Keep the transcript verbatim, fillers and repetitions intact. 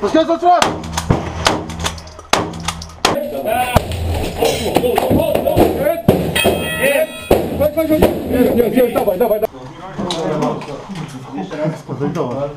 Rozkręcać raz! Nie, nie, nie, dawaj, dawaj, dawaj. Jeszcze raz. Dawaj.